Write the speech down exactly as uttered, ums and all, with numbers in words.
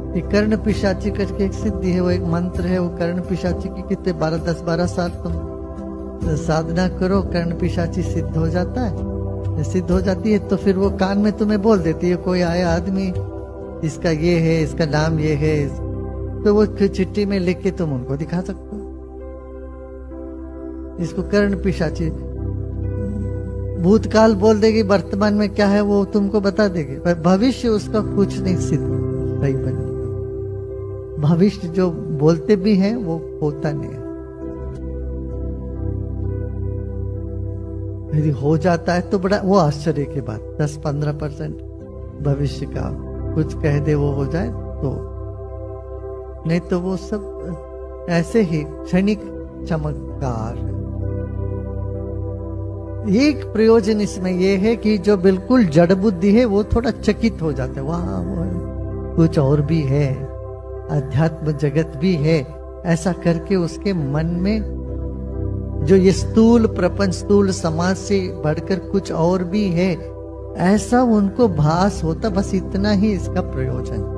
ये कर्ण पिशाची करके एक सिद्धि है, वो एक मंत्र है। वो कर्ण पिशाची की कितने बारह दस बारह साल तुम साधना करो, कर्ण पिशाची सिद्ध हो जाता है। सिद्ध हो जाती है तो फिर वो कान में तुम्हें बोल देती है, कोई आया आदमी इसका ये है, इसका नाम ये है, तो वो चिट्ठी में लिख के तुम उनको दिखा सकते हो। इसको कर्ण पिशाची। भूतकाल बोल देगी, वर्तमान में क्या है वो तुमको बता देगी, पर भविष्य उसका कुछ नहीं सिद्ध सही बन। भविष्य जो बोलते भी हैं वो होता नहीं है। यदि हो जाता है तो बड़ा वो आश्चर्य की बात, दस पंद्रह परसेंट भविष्य का कुछ कह दे वो हो जाए तो, नहीं तो वो सब ऐसे ही क्षणिक चमत्कार। एक प्रयोजन इसमें यह है कि जो बिल्कुल जड़ बुद्धि है वो थोड़ा चकित हो जाता है, वाह वो कुछ और भी है, अध्यात्म जगत भी है, ऐसा करके उसके मन में जो ये स्थूल प्रपंच, स्थूल समाज से बढ़कर कुछ और भी है, ऐसा उनको भास होता। बस इतना ही इसका प्रयोजन।